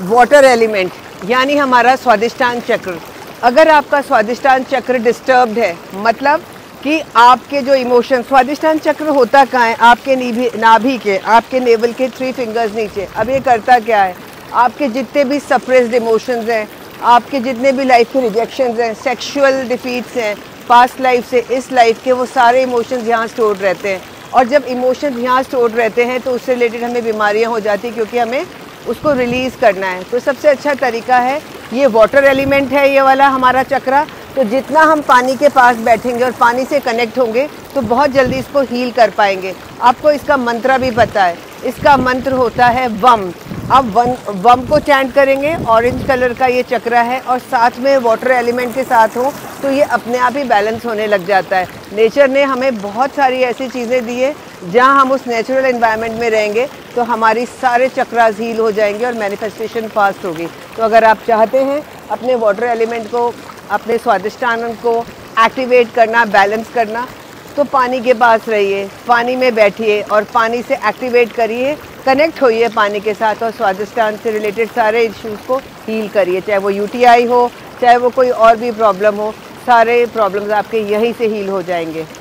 Water element यानी हमारा स्वादिष्टान चक्र। अगर आपका स्वादिष्टान चक्र डिस्टर्ब्ड है, मतलब कि आपके जो इमोशन, स्वादिष्टान चक्र होता कहाँ है? आपके नाभि के, आपके नेवल के 3 फिंगर्स नीचे। अब ये करता क्या है? आपके जितने भी सप्रेस्ड इमोशंस हैं, आपके जितने भी लाइफ के रिजेक्शंस हैं, सेक्सुअल डिफीट्स हैं, पास्ट लाइफ से इस लाइफ के, वो सारे इमोशंस यहाँ स्टोर रहते हैं। और जब इमोशंस यहाँ स्टोर रहते हैं तो उससे रिलेटेड हमें बीमारियाँ हो जाती हैं, क्योंकि हमें उसको रिलीज़ करना है। तो सबसे अच्छा तरीका है, ये वाटर एलिमेंट है ये वाला हमारा चक्रा। तो जितना हम पानी के पास बैठेंगे और पानी से कनेक्ट होंगे तो बहुत जल्दी इसको हील कर पाएंगे। आपको इसका मंत्र भी पता है, इसका मंत्र होता है वम। आप वम को चैंट करेंगे, ऑरेंज कलर का ये चक्रा है और साथ में वाटर एलिमेंट के साथ हो तो ये अपने आप ही बैलेंस होने लग जाता है। नेचर ने हमें बहुत सारी ऐसी चीज़ें दी है, जहाँ हम उस नेचुरल एनवायरनमेंट में रहेंगे तो हमारी सारे चक्रास हील हो जाएंगे और मैनिफेस्टेशन फास्ट होगी। तो अगर आप चाहते हैं अपने वाटर एलिमेंट को, अपने स्वादिष्टान को एक्टिवेट करना, बैलेंस करना, तो पानी के पास रहिए, पानी में बैठिए और पानी से एक्टिवेट करिए, कनेक्ट होइए पानी के साथ और स्वादिष्टान से रिलेटेड सारे इश्यूज़ को हील करिए। चाहे वो यूटीआई हो, चाहे वो कोई और भी प्रॉब्लम हो, सारे प्रॉब्लम्स आपके यहीं से हील हो जाएंगे।